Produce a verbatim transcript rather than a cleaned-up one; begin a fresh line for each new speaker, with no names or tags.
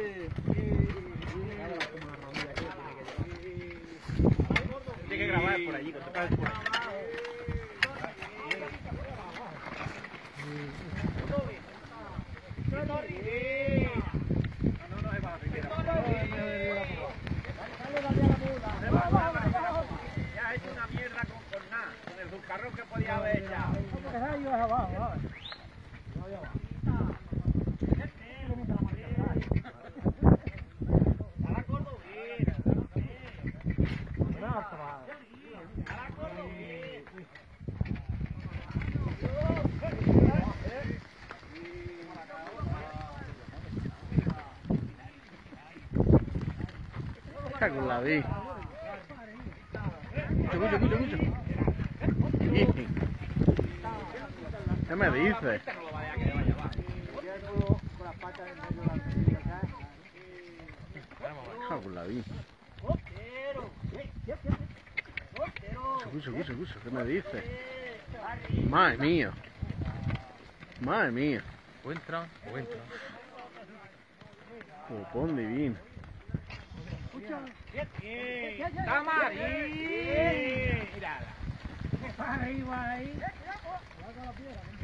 Tiene que grabar por allí, con tu cabeza por ahí. Ya ha hecho una mierda con, con nada, con el subcarrón que podía haber ya.
Con la vi. Escucha, escucha, escucha. Sí. ¿Qué me dices? Con la vi. Escucha, escucha, escucha. ¿Qué me dices? Madre mía. Madre mía.
Buen tron, buen tron.
Copón divino.
¡Camarín! Mírala.
Ahí va ahí.